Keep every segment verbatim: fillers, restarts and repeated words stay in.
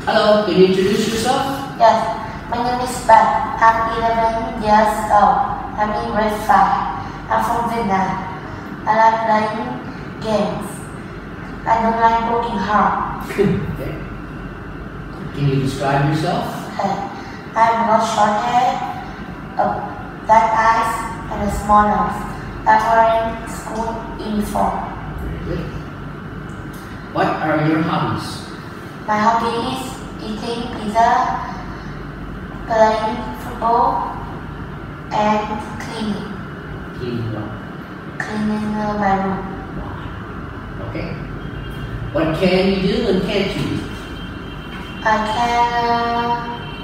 Hello, can you introduce yourself? Yes, my name is Bach. I'm eleven years old. I'm in grade five. I'm from Vietnam. I like playing games. I don't like working hard. Okay. Can you describe yourself? Okay. I have got short hair, a black eyes, and a small nose. I'm wearing school uniform. Very good. What are your hobbies? My hobby is eating pizza, playing football, and cleaning. Cleaning what? Cleaning uh, my room. Okay. What can you do and can't you do? I can uh,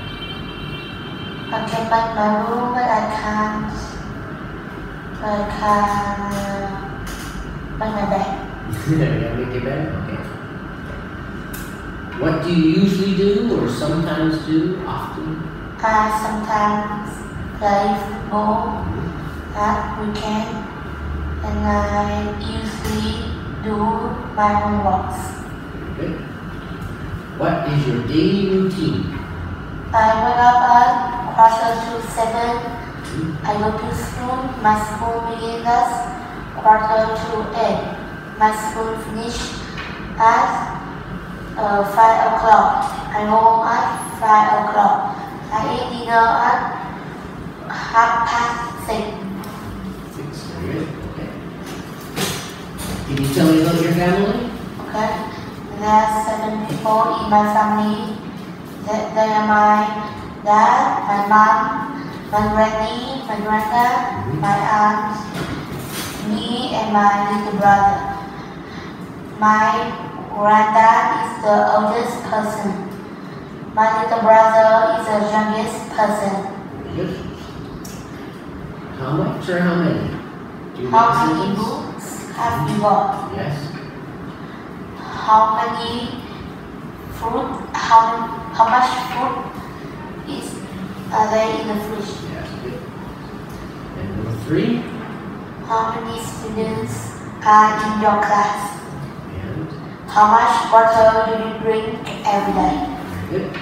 I can make my room, but I can't. I can uh, make my bed. Yeah, make your bed? Okay. What do you usually do or sometimes do often? I sometimes play football at weekend, and I usually do my homeworks. Very good. What is your daily routine? I wake up at quarter to seven. I go to school. My school begins at quarter to eight. My school finish at uh, five o'clock. I go home at five o'clock. I eat dinner at half past six. Six. Very good. Okay. Can you tell me about your family? Okay. There are seven people in my family. They, they are my dad, my mom, my granny, my granddad, Mm-hmm. my aunt, me, and my little brother. My granddad is the oldest person. My little brother is the youngest person. Very good. How much or how many? Do you How have many siblings? books have you got? Yes. How many fruit? How how much fruit is are there in the fridge? Yes. Good. And number three. How many students are in your class? And How much water do you drink every day? very good.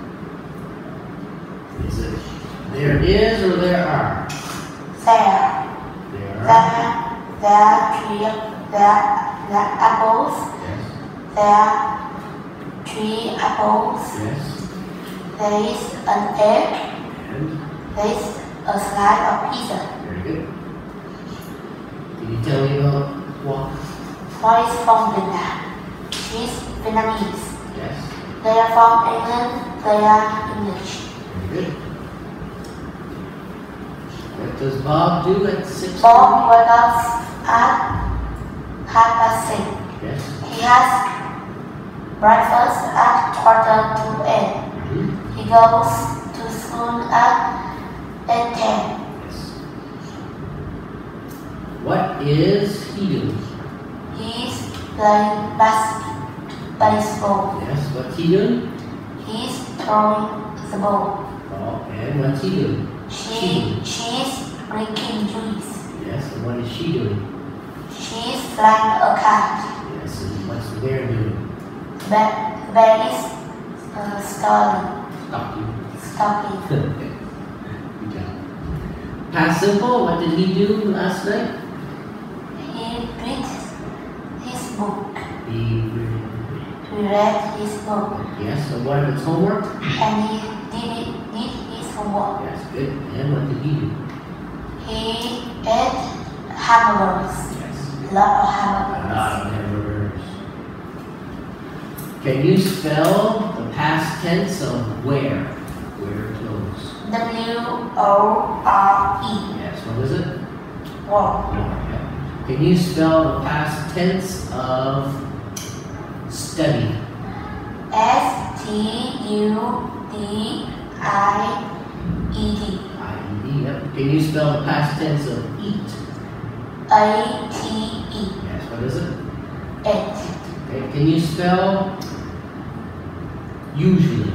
Is it there is or there are? There, There are. there, there are three, there, there are apples. Yes. There are three apples. Yes. There is an egg. And There is a slice of pizza. very good. Can you tell me about what? What is from Vietnam? She's Vietnamese. Yes. They are from England. They are English. Very good. What does Bob do at six? Bob wakes up at half past six. Yes. He has breakfast at quarter to eight. Mm-hmm. He goes to school at eight ten. Yes. What is he doing? He's playing bas- baseball. Yes. What's he doing? He's throwing the ball. Oh, and what's he doing? She she's drinking juice. Yes. And what is she doing? She's flying a kite. Yes. And what's the bear doing? Bear, bear is uh, stalling, Stop you. stopping. Good job. Past simple. What did he do last night? He read his book. He. He read his book. Yes. So what if it's homework? And he did, it, did his homework. Yes. Good. And what did he do? He ate hamburgers. Yes. A lot of A hamburgers. lot of hamburgers. Can you spell the past tense of where? Where it goes? W O R E. Yes. What is it? War. Yeah. Can you spell the past tense of study? S T U D I E D. I E D. Yep. Can you spell the past tense of eat? A T E. Yes. What is it? Eight. Okay. Can you spell usually?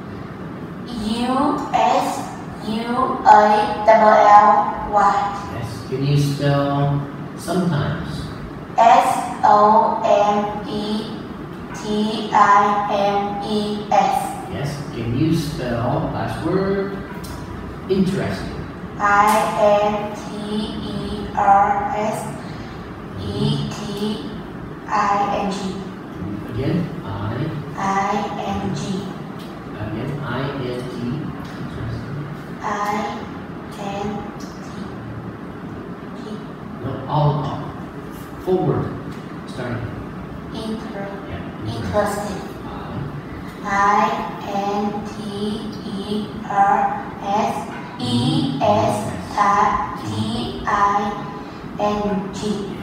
U S U A L L Y. Yes. Can you spell sometimes? S O M E T I M E S. spell, last word, interesting? I N T E R S E T I N G. Again, I. I N G. Again, I N T. Interesting. I N T. No, all up. Forward. Starting. Inter. Yeah. Interesting. I. I N T E R S E S T I N G.